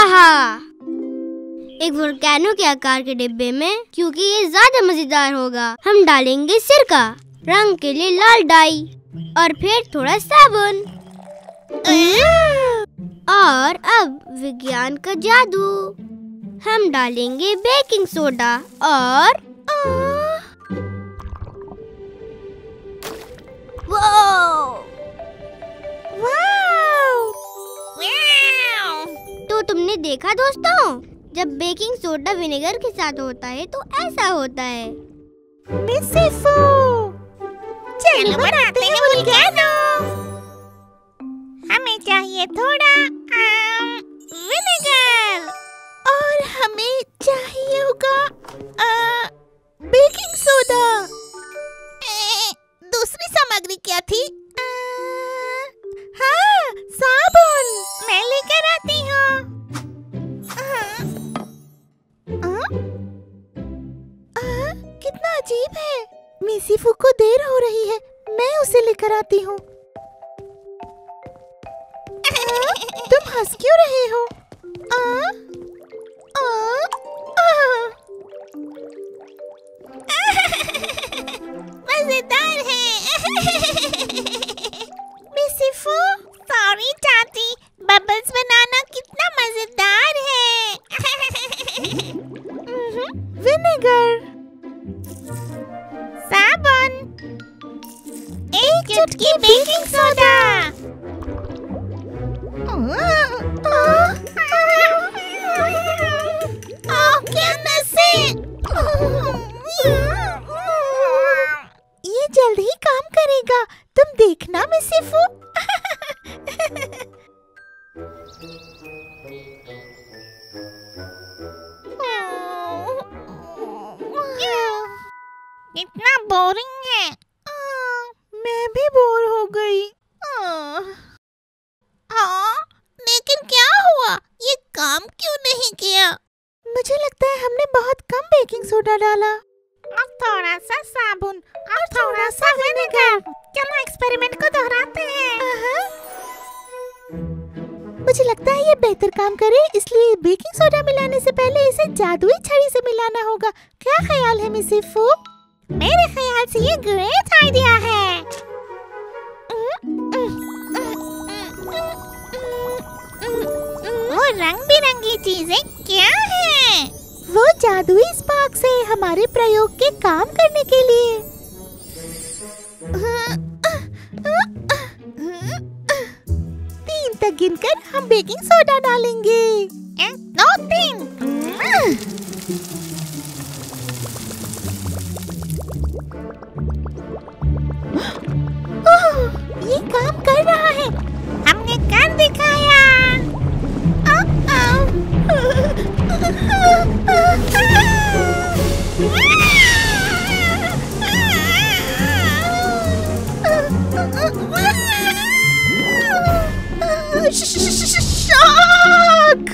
आहा! एक वोल्केनो के आकार के डिब्बे में, क्योंकि ये ज्यादा मजेदार होगा, हम डालेंगे सिरका, रंग के लिए लाल डाई और फिर थोड़ा साबुन। और अब विज्ञान का जादू, हम डालेंगे बेकिंग सोडा और तो तुमने देखा दोस्तों, जब बेकिंग सोडा विनेगर के साथ होता है तो ऐसा होता है। मिसिफू, चलो बनाते हैं वोल्केनो। हमें चाहिए थोड़ा विनेगर और हमें चाहिए होगा बेकिंग सोडा। दूसरी सामग्री क्या थी? हाँ, साबुन। मैं लेकर आती हूँ। कितना अजीब है। मिसिफू को देर हो रही है, मैं उसे लेकर आती हूँ। तुम हंस क्यों रहे हो? मजेदार है। मिसिफू, सॉरी चाची, बबल्स बनाना कितना मजेदार है। विनेगर, साबुन, एक चुटकी बेकिंग सोडा। क्या नसे! ये जल्द ही काम करेगा, तुम देखना मिसिफू। इतना बोरिंग है। मैं भी बोर हो गई। लेकिन क्या हुआ? ये काम क्यों नहीं किया? मुझे लगता है हमने बहुत कम बेकिंग सोडा डाला। और थोड़ा सा साबुन और थोड़ा सा विनेगर। चलो एक्सपेरिमेंट को दोहराते हैं। मुझे लगता है ये बेहतर काम करे, इसलिए बेकिंग सोडा मिलाने से पहले इसे जादुई छड़ी से मिलाना होगा। क्या ख्याल है मिसिफू? मेरे ख्याल से ये ग्रेट आइडिया है। वो रंग बिरंगी चीजें क्या है? वो जादुई स्पार्क्स है हमारे प्रयोग के काम करने के लिए। 3 तक गिनकर हम बेकिंग सोडा डालेंगे। 1 2 3। ये काम कर रहा है। हमने कर दिखाया। शॉक!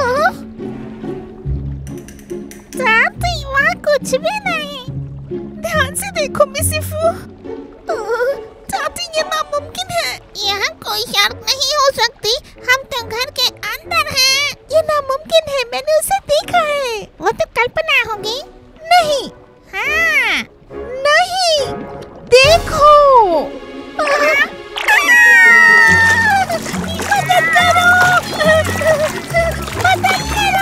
वहाँ कुछ भी नहीं। ध्यान से देखो मिसिफू। चाची, ये नामुमकिन है। यहाँ कोई शर्त नहीं हो सकती, हम तो घर के अंदर हैं। ये नामुमकिन है, मैंने उसे देखा है। वो तो कल्पना होगी। नहीं। हाँ। नहीं, देखो। मदद करो! मदद करो!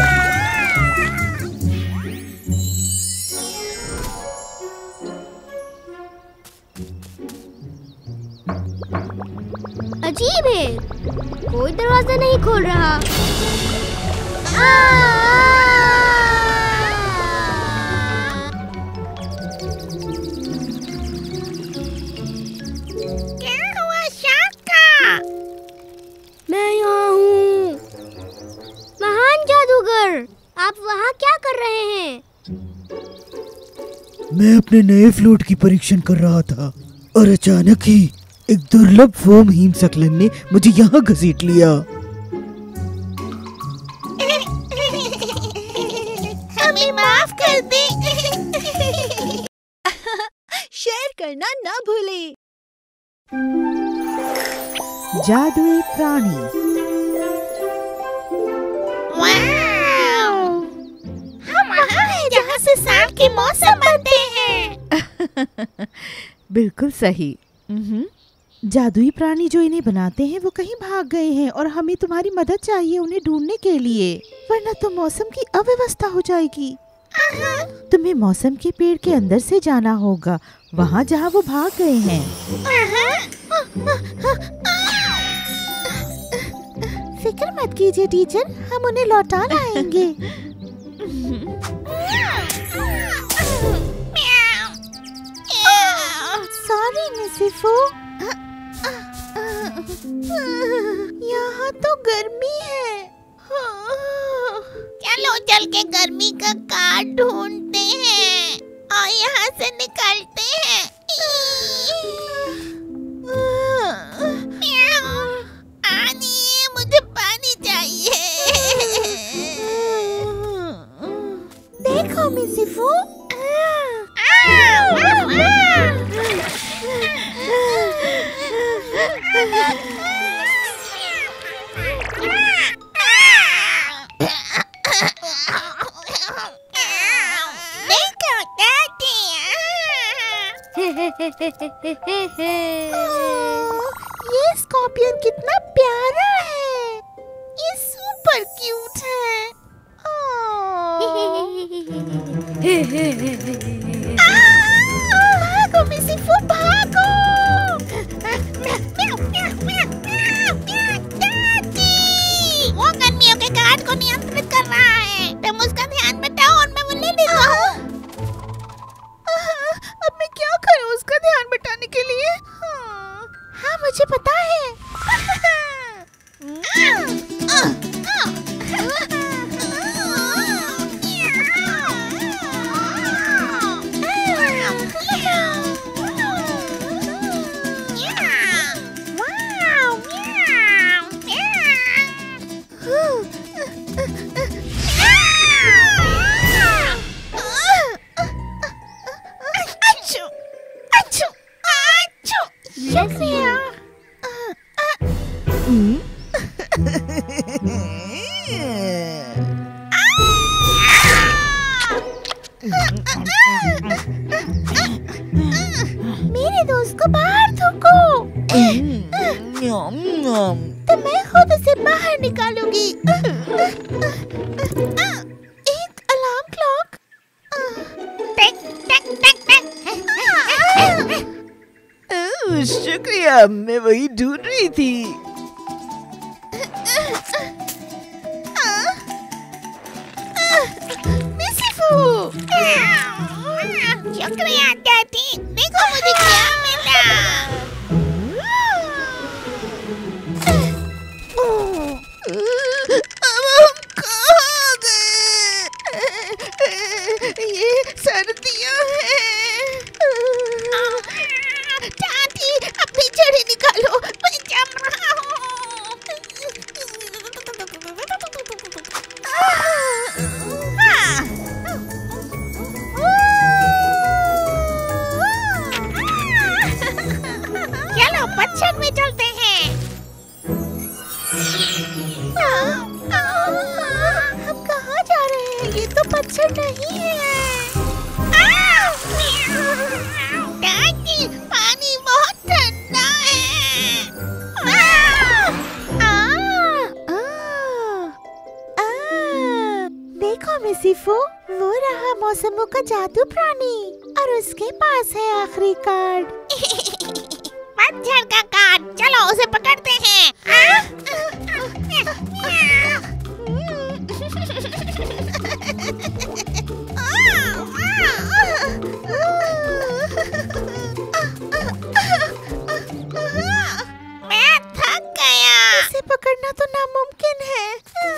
अजीब है, कोई दरवाजा नहीं खोल रहा। क्या हुआ शाका? मैं यहाँ हूँ। महान जादूगर, आप वहाँ क्या कर रहे हैं? मैं अपने नए फ्लूट की परीक्षण कर रहा था और अचानक ही एक दुर्लभ फोम हिमस्खलन ने मुझे यहाँ घसीट लिया। हमें माफ कर दे। शेयर करना ना भूलें। जादुई प्राणी। बिल्कुल सही। जादुई प्राणी जो इन्हें बनाते हैं वो कहीं भाग गए हैं और हमें तुम्हारी मदद चाहिए उन्हें ढूंढने के लिए, वरना तो मौसम की अव्यवस्था हो जाएगी। तुम्हें मौसम के पेड़ के अंदर से जाना होगा, वहाँ जहाँ वो भाग गए हैं। फिक्र मत कीजिए टीचर, हम उन्हें लौटा लाएंगे। सॉरी मिसिफू, यहाँ तो गर्मी है। चलो चल के गर्मी का कार्ड ढूंढते हैं और यहाँ से निकलते हैं। पानी, मुझे पानी चाहिए। देखो मिसिफू, ये स्कॉर्पियन कितना प्यारा है, ये सुपर क्यूट है। भागो मिसिफू भागो। वो गर्मियों के कार्ड को नियंत्रित कर रहा है, तुम उसका ध्यान बटाओ और मैं वो ले लेता हूँ। अब मैं क्या करूँ उसका ध्यान बटाने के लिए? हाँ मुझे पता है। मेरे दोस्त को बाहर थूको। तो मैं खुद उसे बाहर निकालूंगी। एक अलार्म क्लॉक। शुक्रिया, मैं वही ढूंढ रही थी। शुक्रिया डैडी, देखो मुझे क्या मिला। अब हम कहाँ गए? ये सर्दियाँ हैं। डैडी अपनी जड़ें निकालो, मैं जम रहा हूँ। चलो पतझड़ में चलते हैं। हम कहाँ जा रहे हैं? ये तो पतझड़ नहीं है। डैडी पानी बहुत ठंडा है। देखो मिसिफू, वो रहा मौसमों का जादू प्राणी और उसके पास है आखिरी कार्ड। पतझड़ का कार्ड, चलो उसे पकड़ते हैं। मैं थक गया। इसे पकड़ना तो नामुमकिन है।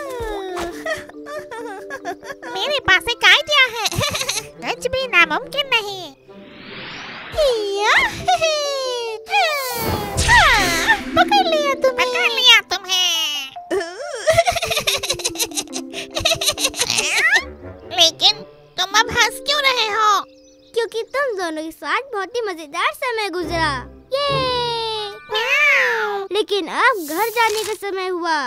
मेरे पास एक आइडिया है। कुछ भी नामुमकिन नहीं। पकड़ लिया तुम्हें। पकड़ लिया तुम्हें। लेकिन तुम अब हंस क्यों रहे हो? क्योंकि तुम दोनों के साथ बहुत ही मजेदार समय गुजरा। ये लेकिन अब घर जाने का समय हुआ।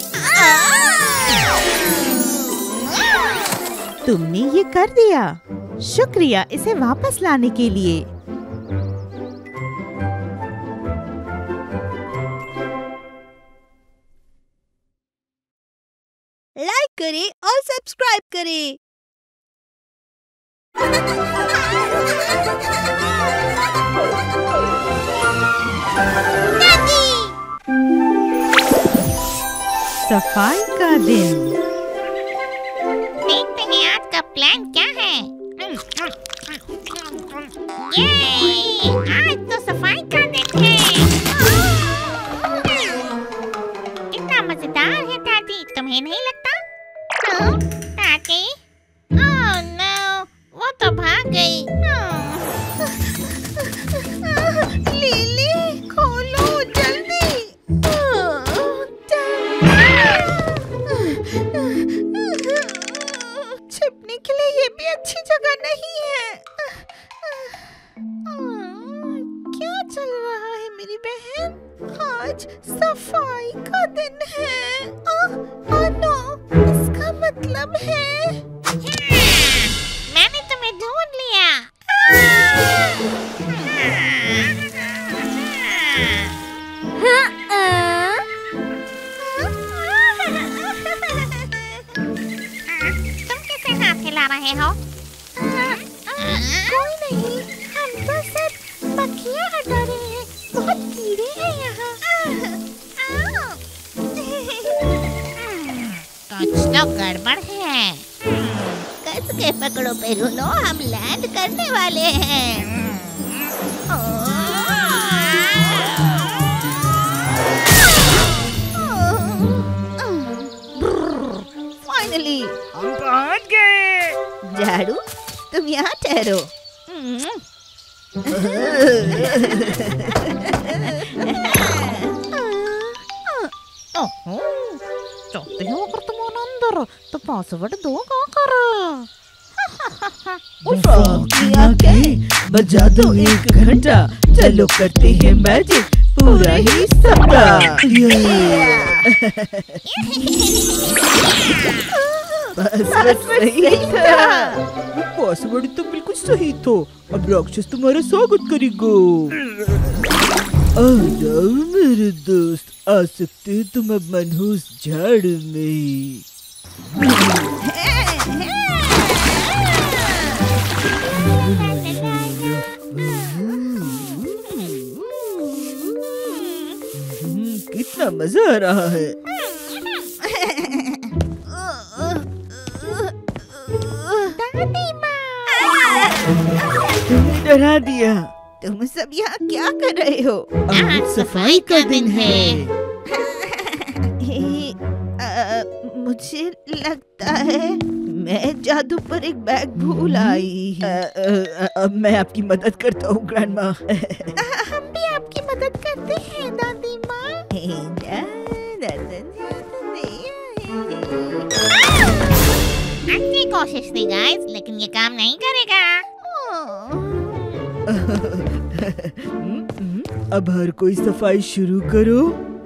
तुमने ये कर दिया। शुक्रिया इसे वापस लाने के लिए। लाइक करें और सब्सक्राइब करें। सफाई का दिन। देखते हैं आज का प्लान क्या है। ये आज तो सफाई का दिन है। कितना मजेदार है दादी, तुम्हें नहीं लगता? दादी, ओह नो, वो तो भाग गई। लिली खोलो जल्दी। छिपने के लिए ये भी अच्छी जगह नहीं है। क्या चल रहा है मेरी बहन? आज सफाई का दिन है। नो, इसका मतलब है मैंने तुम्हें ढूंढ लिया। तुम कैसे हाथ हिला रहे हो? कोई नहीं, हम तो सिर्फ मक्खियाँ हटा रहे हैं। बहुत कीड़े हैं यहाँ। कुछ तो गड़बड़ है। कस के पकड़ो पेरुनो, हम लैंड करने वाले हैं। फाइनली हम पहुँच गए। झाड़ू, तुम यहाँ ठहरो। चाहते हो अगर तुम अंदर तो पासवर्ड दो क्या करो। बजा दो 1 घंटा, चलो करते हैं मैजिक पूरा ही सप्ताह। बस सही था। पासवर्ड तो बिल्कुल सही था। अब राक्षस तुम्हारा स्वागत करेगा। आ जाओ मेरे दोस्त, आ सकते हो तुम अब मनहूस झाड़ में। कितना मजा आ रहा है। तुमने डरा दिया। तुम सब यहाँ क्या कर रहे हो? आज सफाई का दिन है। मुझे लगता है मैं जादू पर एक बैग भूल आई। अब मैं आपकी मदद करता हूँ ग्रैंडमा। हम भी आपकी मदद करते हैं दादी माँ। अच्छी कोशिश थी गाइस, लेकिन ये काम नहीं करेगा। अब हर कोई सफाई शुरू करो।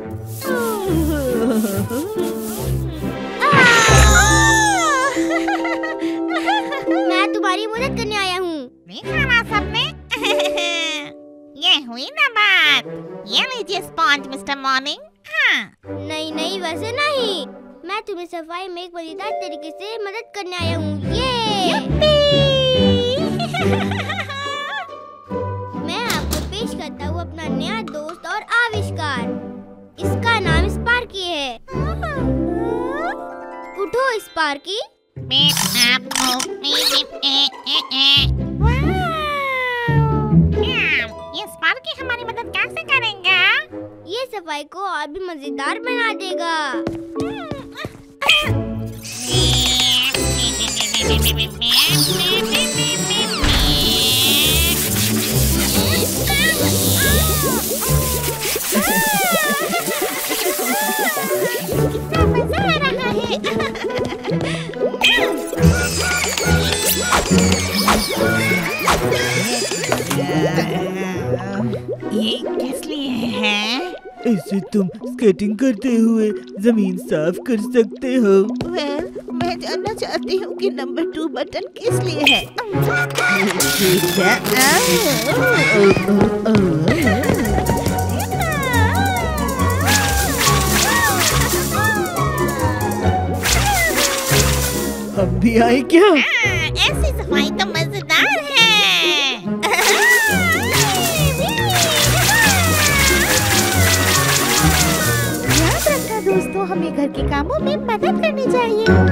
मैं तुम्हारी मदद करने आया हूँ। देखा ना सबने? ये हुई ना बात। ये लीजिए स्पॉन्ज मिस्टर मॉर्निंग। हाँ। नहीं वैसे नहीं, मैं तुम्हें सफाई में एक मजेदार तरीके से मदद करने आया हूँ। मैं आपको पेश करता हूँ अपना नया दोस्त और आविष्कार। इसका नाम स्पार्की है। उठो स्पार्की। ये स्पार्की हमारी मदद कैसे करेगा? ये सफाई को और भी मजेदार बना देगा। कितना मजा आ रहा है। ये किस लिए है? ऐसे तुम स्केटिंग करते हुए जमीन साफ कर सकते हो। वेल, मैं जानना चाहती हूँ कि नंबर 2 बटन किस लिए है। हम भी आए क्या? ऐसी सफाई तो मजेदार है। याद रखना दोस्तों, हमें घर के कामों में मदद करनी चाहिए।